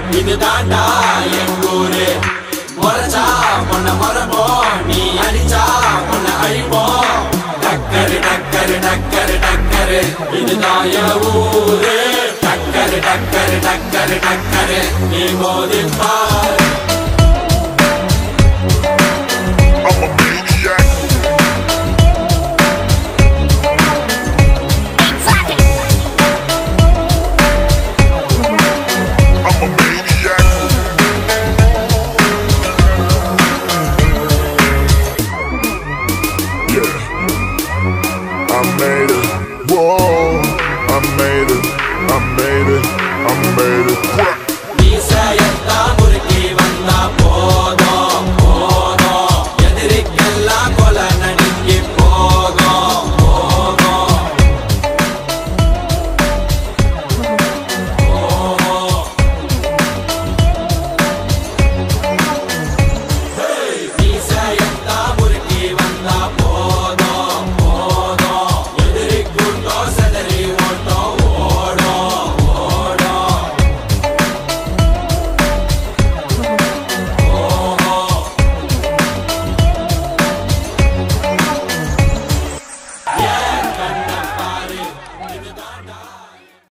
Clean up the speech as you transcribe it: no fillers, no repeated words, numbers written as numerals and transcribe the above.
இது தாண்டா எங்கூரு முறைச்சா உன்னை முறைப்போம் நீ அடிச்சா உன்னை அழிப்போம் டக்கரு டக்கரு டக்கரு டக்கரு இதுதான் என் ஊரு டக்கரு டக்கரு டக்கரு டக்கரு நீ மோதி பாரு